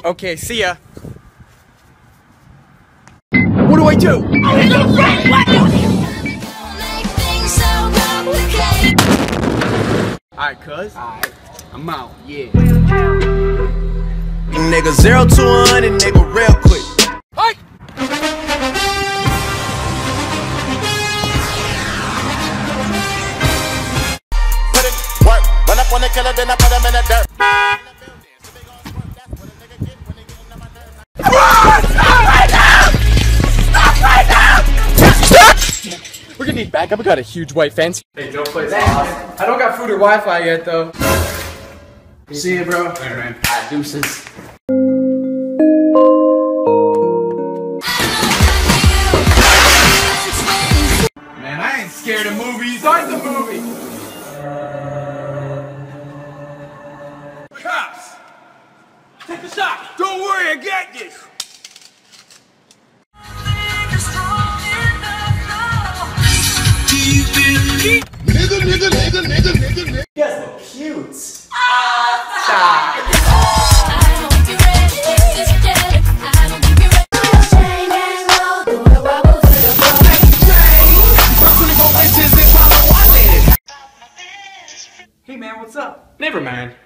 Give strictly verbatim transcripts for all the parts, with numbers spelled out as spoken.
Okay, see ya. What do I do? Alright, cuz. Alright. I'm out, yeah. Nigga zero to a hundred, nigga real quick. Hey! Put it work. Run up on the killer, then I put him in the dirt. Stop right now! Stop right now! We're gonna need backup. We got a huge white fence. Hey, Joe plays off. I don't got food or Wi-Fi yet, though. See you, bro. Alright, man. Alright, deuces. Man, I ain't scared of movies. Start the movie. Cops! Take the shot! Don't worry, I got this! Nigga, nigga, nigga, nigga, nigga, nigga. You guys look cute. Stop. Hey man, what's up? Never mind.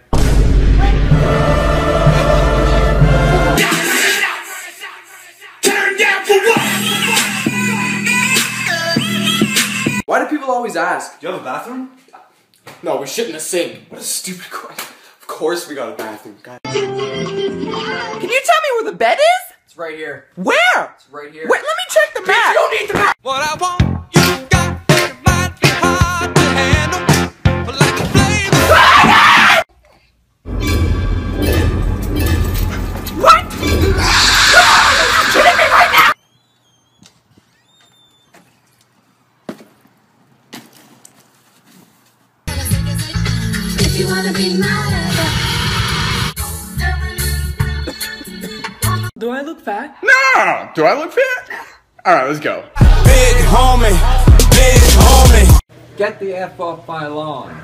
Turn down for what? Why do people always ask? Do you have a bathroom? No, we shit in the sink. What a stupid question. Of course we got a bathroom. God. Can you tell me where the bed is? It's right here. Where? It's right here. Wait, let me check the map. You don't need the map. What I want, you got it, might be hard to handle, but like a flame. What? Are you kidding me right now? If you wanna be mad Do I look fat? No! Do I look fit? Alright, let's go. Big homie, big homie. Get the F off my lawn.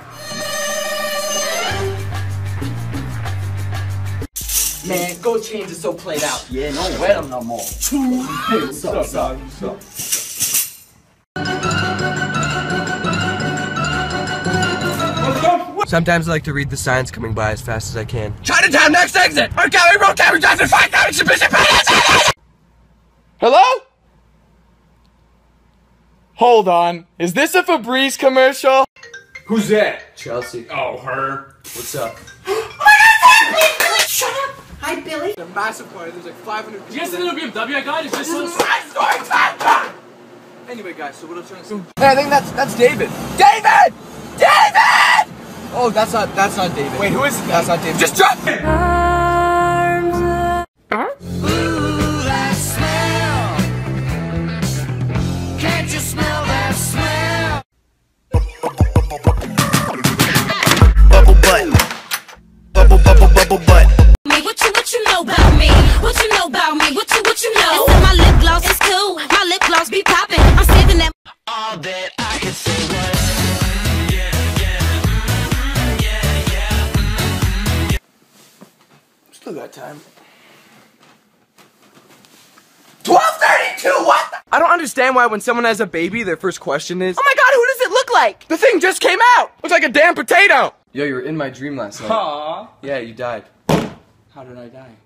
Man, go change it so played out. Yeah, no wear them no more. Hey, what's up, what's up? What's up? Sometimes I like to read the signs coming by as fast as I can. Chinatown, next exit! Our gallery road, gallery drive, five down exhibition. Hello? Hold on. Is this a Febreze commercial? Who's that? Chelsea. Oh, her. What's up? Shut up! Hi, Billy. A massive party. There's like five hundred people. You guys see the little B M W I got? Is this one? Anyway, guys, so what I'm trying to say. Hey, I think that's that's David. David! David! Oh, that's not that's not David. Wait, who is it? That's not David. Just drop it! Ooh, that smell. Can't you smell that smell? Bubble butt. Bubble, bubble, bubble butt. Me, what you, what you know about me? What you know about me? What you, what you know? It's in my lip gloss, it's cool. My lip gloss be popping. I'm saving that. All that I can say was. Still got time. twelve thirty-two, what the? I don't understand why when someone has a baby, their first question is, Oh my god, who does it look like? the thing just came out! Looks like a damn potato! Yo, you were in my dream last night. Aww. Yeah, you died. How did I die?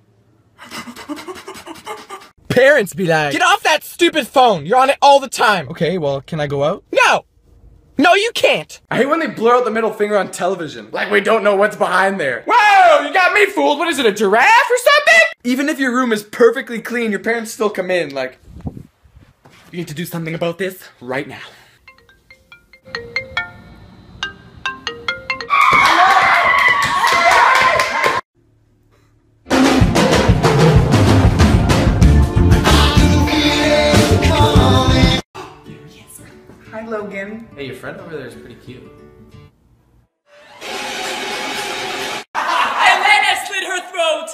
Parents be like, get off that stupid phone! You're on it all the time! Okay, well, can I go out? No! No, you can't! I hate when they blur out the middle finger on television. Like we don't know what's behind there. Whoa! You got me fooled! What is it, a giraffe or something? Even if your room is perfectly clean, your parents still come in like, you need to do something about this right now. Hi, Logan. Hey, your friend over there is pretty cute. And then I slit her throat.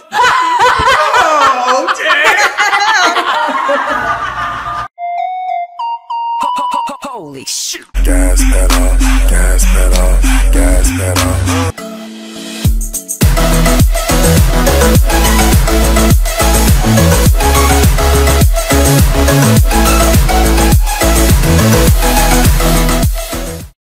Gas pedal, gas pedal.